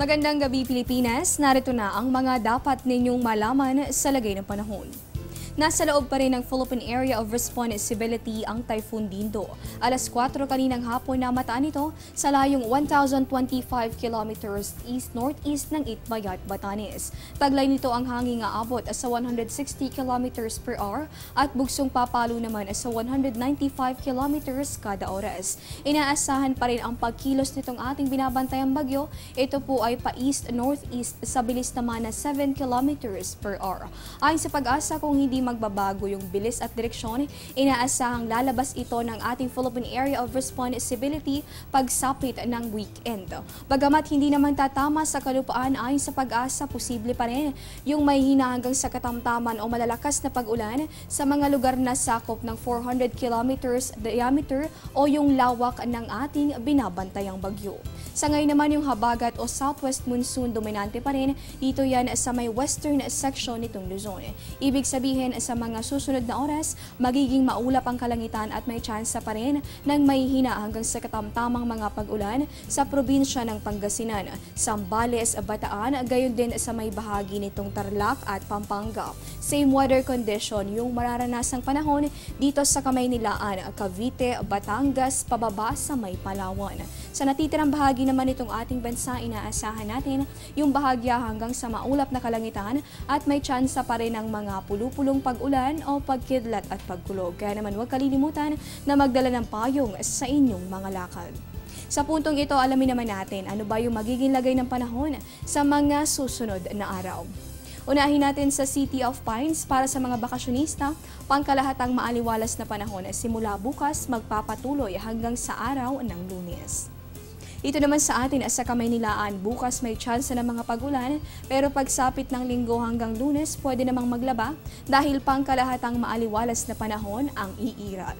Magandang gabi Pilipinas, narito na ang mga dapat ninyong malaman sa lagay ng panahon. Nasa loob pa rin ng Philippine Area of Responsibility ang Typhoon Dindo. Alas 4 kaninang hapon na mataan ito sa layong 1,025 kilometers east-northeast ng Itbayat, Batanes. Taglay nito ang hangin aabot sa 160 kilometers per hour at bugsong papalo naman sa 195 kilometers kada oras. Inaasahan pa rin ang pagkilos nitong ating binabantayang bagyo. Ito po ay pa-east-northeast sa bilis naman na 7 kilometers per hour. Ayon sa pag-asa, kung hindi magbabago yung bilis at direksyon, inaasahang lalabas ito ng ating Philippine Area of Responsibility pagsapit ng weekend. Bagamat hindi naman tatama sa kalupaan, ayon sa pag-asa, posible pa rin yung may hina hanggang sa katamtaman o malalakas na pag-ulan sa mga lugar na sakop ng 400 kilometers diameter o yung lawak ng ating binabantayang bagyo. Sa ngayon naman, yung habagat o southwest monsoon dominante pa rin. Dito yan sa may western section nitong Luzon. Ibig sabihin, sa mga susunod na oras, magiging maulap ang kalangitan at may tsansa pa rin ng may hina hanggang sa katamtamang mga pag-ulan sa probinsya ng Pangasinan, Zambales, Bataan, gayon din sa may bahagi nitong Tarlac at Pampanga. Same weather condition yung mararanasang panahon dito sa Kamaynilaan, Cavite, Batangas, pababa sa may Palawan. Sa natitirang bahagi naman itong ating bansa, inaasahan natin yung bahagya hanggang sa maulap na kalangitan at may tsansa pa rin ng mga pulupulong pag-ulan o pagkidlat at pagkulog. Kaya naman huwag kalilimutan na magdala ng payong sa inyong mga lakad. Sa puntong ito, alamin naman natin ano ba yung magiging lagay ng panahon sa mga susunod na araw. Unahin natin sa City of Pines para sa mga bakasyonista, pangkalahatang maaliwalas na panahon simula bukas magpapatuloy hanggang sa araw ng Lunes. Ito naman sa atin sa Kamaynilaan, bukas may tsansa ng mga pag-ulan pero pagsapit ng Linggo hanggang Lunes pwede namang maglaba dahil pangkalahatang maaliwalas na panahon ang iiral.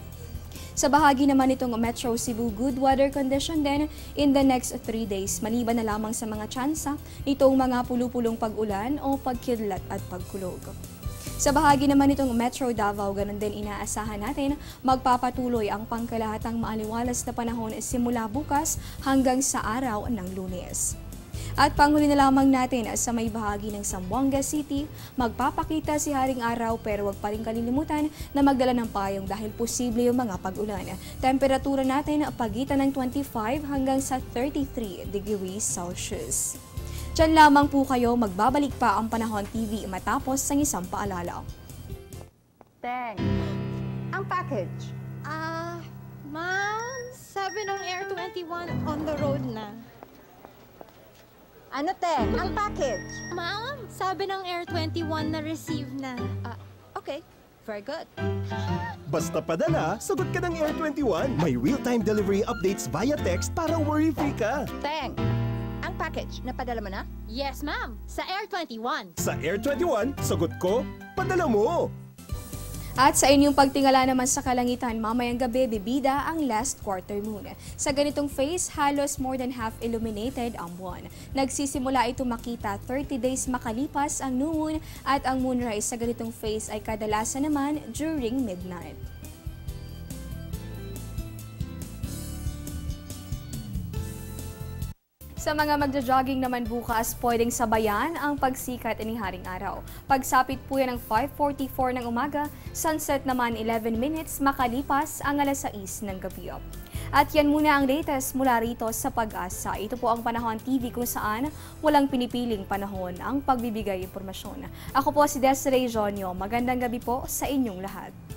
Sa bahagi naman itong Metro Cebu, good weather condition din in the next 3 days, maliban na lamang sa mga tsansa itong mga pulupulong pag-ulan o pagkidlat at pagkulog. Sa bahagi naman itong Metro Davao, ganun din inaasahan natin magpapatuloy ang pangkalahatang maaliwalas na panahon simula bukas hanggang sa araw ng Lunes. At panghuli na lamang natin sa may bahagi ng Zamboanga City, magpapakita si Haring Araw pero wag pa rin kalilimutan na magdala ng payong dahil posible yung mga pag-ulan. Temperatura natin pagitan ng 25 hanggang sa 33 degrees Celsius. Diyan lamang po kayo, magbabalik pa ang Panahon TV matapos ang isang paalala. Teng, ang package. Ma'am, sabi ng Air 21 on the road na. Ano, Teng? Ang package. Ma'am, sabi ng Air 21 na receive na. Okay, very good. Basta padala, sagot ka ng Air 21. May real-time delivery updates via text para worry-free ka. Teng, ang package, napadala mo na? Yes, ma'am, sa Air 21. Sa Air 21, sagot ko, padala mo! At sa inyong pagtingala naman sa kalangitan, mamayang gabi bibida ang last quarter moon. Sa ganitong phase, halos more than half illuminated ang buwan. Nagsisimula ito makita 30 days makalipas ang new moon at ang moonrise sa ganitong phase ay kadalasan naman during midnight. Sa mga magja-jogging naman bukas, pwedeng sabayan ang pagsikat ni Haring Araw. Pagsapit po yan ng 5:44 ng umaga, sunset naman 11 minutes makalipas ang alas 6 ng gabi. At yan muna ang latest mula rito sa Pag-asa. Ito po ang Panahon TV kung saan walang pinipiling panahon ang pagbibigay impormasyon. Ako po si Desserie Dionio. Magandang gabi po sa inyong lahat.